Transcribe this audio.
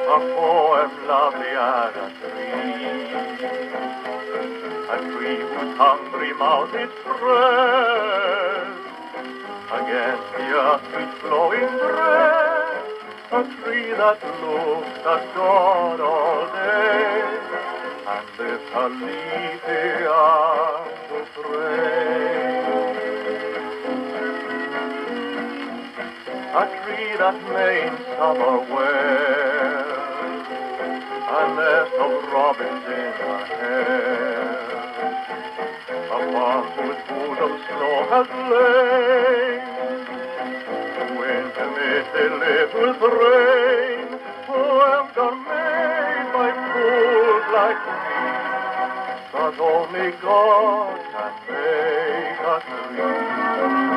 a poem lovely as a tree whose hungry mouth is pressed against the earth's sweet flowing breast, a tree that looks at God all day and lifts her leafy arms to pray. A tree that may in summer wear a nest of robins in her hair, a farm whose bosom snow has lain, to intimate they live with rain, poems are made by fools like me, but only God can make a tree.